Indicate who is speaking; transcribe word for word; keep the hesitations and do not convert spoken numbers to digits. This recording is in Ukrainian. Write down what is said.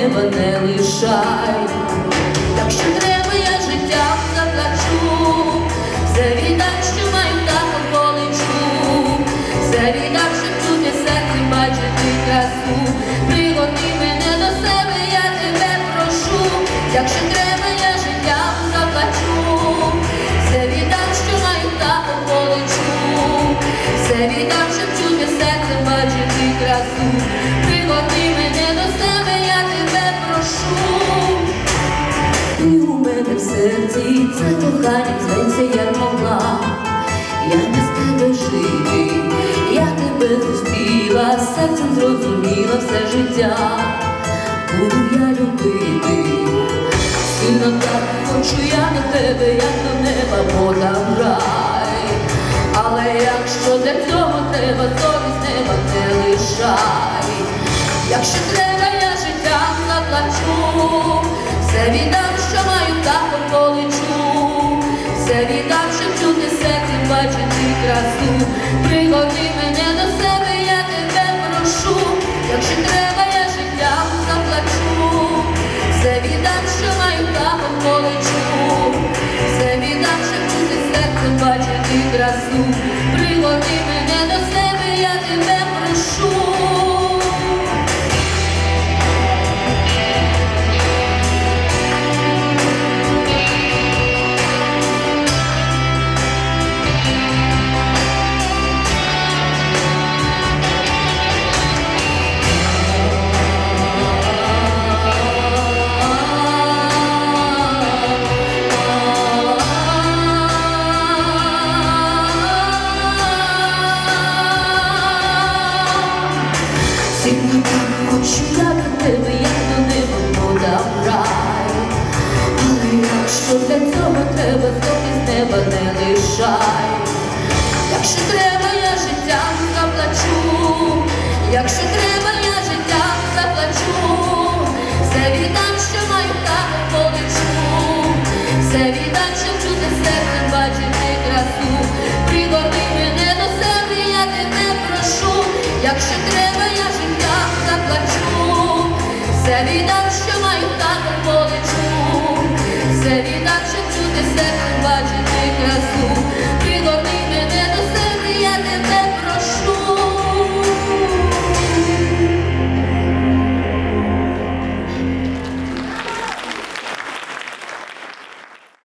Speaker 1: неба не лишай. Якщо треба, я життям заплачу, все віддам, що маю, так полечу, все віддам, щоб чути серце, бачити красу. Пригорни мене до себе, я тебе прошу. Якщо треба, я життям заплачу, все віддам, що маю, так полечу, все віддам, щоб чути серце, бачити красу. Пригорни мене до себе, я тебе прошу. Ти у мене в серці, це кохання зветься, як могла. Я без тебе жити, я тебе зустріла, серцем зрозуміла все життя. Буду я любити, сильно так хочу я до тебе, як до неба, бо там рай. Але якщо для цього треба, совість неба не лишай. Якщо треба, я життям заплачу, все віддам, що маю, так полечу, все віддам, щоб чути серце, бачити красу. Пригорни мене до себе, я тебе прошу. Якщо треба, я життям заплачу, все віддам, що маю, так полечу, все віддам, щоб чути серце, бачити красу. Пригорни мене до себе, я тебе прошу. Сильно так хочу я до тебе, як до неба, бо там рай. Але якщо для цього треба, совість неба не лишай. Якщо треба, я життям заплачу, якщо треба, я життям заплачу, все віддам, що маю, так полечу, все віддам, щоб чути серце, бачити красу. Пригорни мене до себе, я тебе прошу. Якщо треба, я життям заплачу, все віддам, що маю, так полечу, все віддам, щоб чути серце, бачити красу.